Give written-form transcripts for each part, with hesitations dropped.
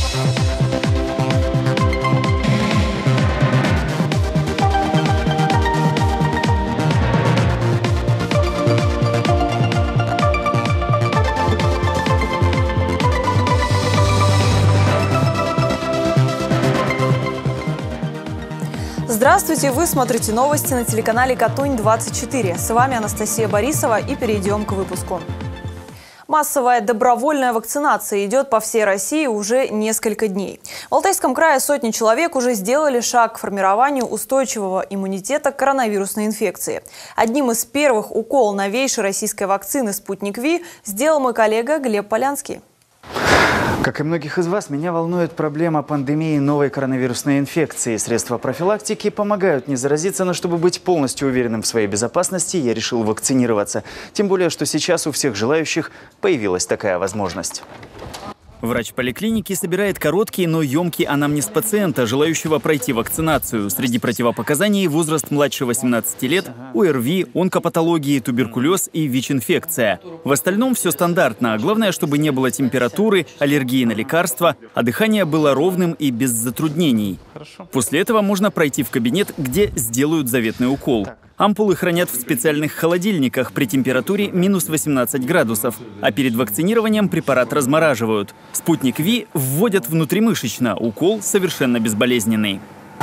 Здравствуйте! Вы смотрите новости на телеканале Катунь-24. С вами Анастасия Борисова и перейдем к выпуску. Массовая добровольная вакцинация идет по всей России уже несколько дней. В Алтайском крае сотни человек уже сделали шаг к формированию устойчивого иммунитета к коронавирусной инфекции. Одним из первых укол новейшей российской вакцины «Спутник Ви» сделал мой коллега Глеб Полянский. Как и многих из вас, меня волнует проблема пандемии новой коронавирусной инфекции. Средства профилактики помогают не заразиться, но чтобы быть полностью уверенным в своей безопасности, я решил вакцинироваться. Тем более, что сейчас у всех желающих появилась такая возможность. Врач поликлиники собирает короткий, но емкий анамнез пациента, желающего пройти вакцинацию. Среди противопоказаний возраст младше 18 лет, ОРВИ, онкопатологии, туберкулез и ВИЧ-инфекция. В остальном все стандартно. Главное, чтобы не было температуры, аллергии на лекарства, а дыхание было ровным и без затруднений. После этого можно пройти в кабинет, где сделают заветный укол. Ампулы хранят в специальных холодильниках при температуре минус 18 градусов, а перед вакцинированием препарат размораживают. «Спутник Ви» вводят внутримышечно, укол совершенно безболезненный.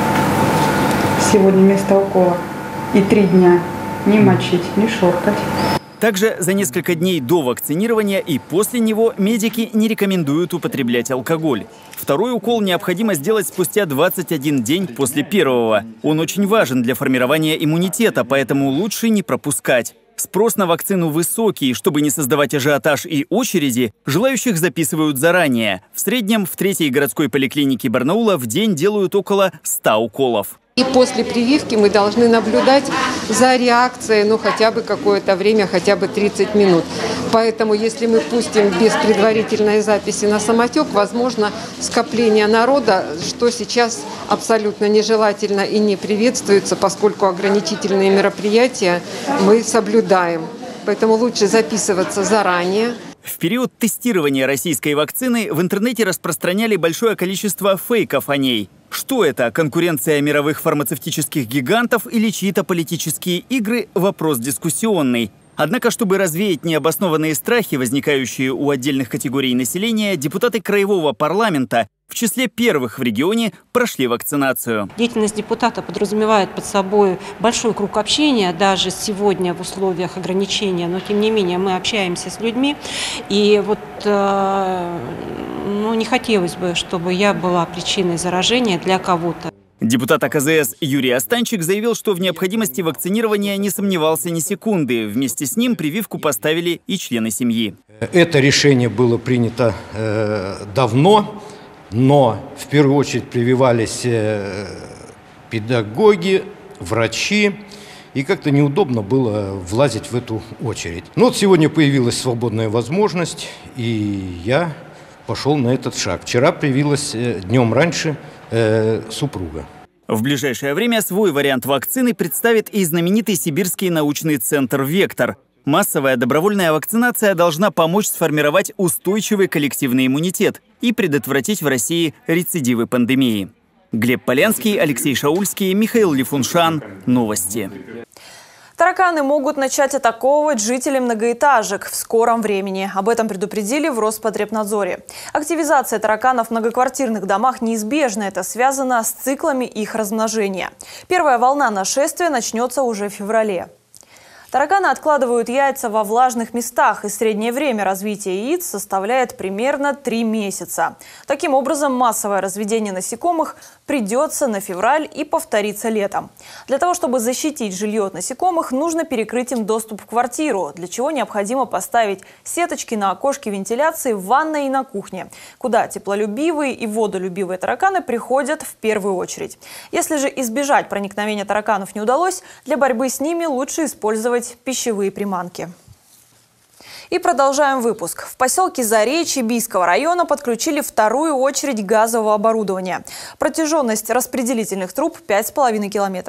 Сегодня вместо укола и 3 дня не мочить, не шоркать. Также за несколько дней до вакцинирования и после него медики не рекомендуют употреблять алкоголь. Второй укол необходимо сделать спустя 21 день после первого. Он очень важен для формирования иммунитета, поэтому лучше не пропускать. Спрос на вакцину высокий. Чтобы не создавать ажиотаж и очереди, желающих записывают заранее. В среднем в 3-й городской поликлинике Барнаула в день делают около 100 уколов. И после прививки мы должны наблюдать за реакцией, хотя бы какое-то время, хотя бы 30 минут. Поэтому, если мы пустим без предварительной записи на самотек, возможно скопление народа, что сейчас абсолютно нежелательно и не приветствуется, поскольку ограничительные мероприятия мы соблюдаем. Поэтому лучше записываться заранее. В период тестирования российской вакцины в интернете распространяли большое количество фейков о ней. Что это? Конкуренция мировых фармацевтических гигантов или чьи-то политические игры? Вопрос дискуссионный. Однако, чтобы развеять необоснованные страхи, возникающие у отдельных категорий населения, депутаты Краевого парламента в числе первых в регионе прошли вакцинацию. Деятельность депутата подразумевает под собой большой круг общения, даже сегодня в условиях ограничения, но тем не менее мы общаемся с людьми. И не хотелось бы, чтобы я была причиной заражения для кого-то. Депутат АКЗС Юрий Останчик заявил, что в необходимости вакцинирования не сомневался ни секунды. Вместе с ним прививку поставили и члены семьи. Это решение было принято давно, но в первую очередь прививались педагоги, врачи. И как-то неудобно было влазить в эту очередь. Но сегодня появилась свободная возможность, и я пошел на этот шаг. Вчера привилась днем раньше супруга. В ближайшее время свой вариант вакцины представит и знаменитый Сибирский научный центр «Вектор». Массовая добровольная вакцинация должна помочь сформировать устойчивый коллективный иммунитет и предотвратить в России рецидивы пандемии. Глеб Полянский, Алексей Шаульский, Михаил Лифуншан. Новости. Тараканы могут начать атаковывать жителей многоэтажек в скором времени. Об этом предупредили в Роспотребнадзоре. Активизация тараканов в многоквартирных домах неизбежна. Это связано с циклами их размножения. Первая волна нашествия начнется уже в феврале. Тараканы откладывают яйца во влажных местах, и среднее время развития яиц составляет примерно 3 месяца. Таким образом, массовое разведение насекомых придется на февраль и повторится летом. Для того, чтобы защитить жилье от насекомых, нужно перекрыть им доступ в квартиру, для чего необходимо поставить сеточки на окошке вентиляции в ванной и на кухне, куда теплолюбивые и водолюбивые тараканы приходят в первую очередь. Если же избежать проникновения тараканов не удалось, для борьбы с ними лучше использовать пищевые приманки. И продолжаем выпуск. В поселке Заречье Бийского района подключили вторую очередь газового оборудования. Протяженность распределительных труб 5,5 километров.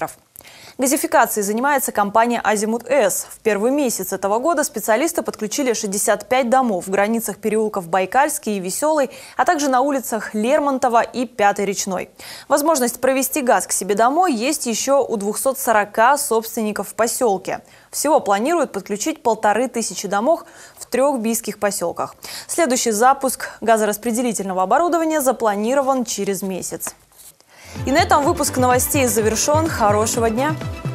Газификацией занимается компания «Азимут-С». В первый месяц этого года специалисты подключили 65 домов в границах переулков Байкальский и Веселый, а также на улицах Лермонтова и Пятой речной. Возможность провести газ к себе домой есть еще у 240 собственников в поселке. Всего планируют подключить 1500 домов в 3 бийских поселках. Следующий запуск газораспределительного оборудования запланирован через месяц. И на этом выпуск новостей завершен. Хорошего дня!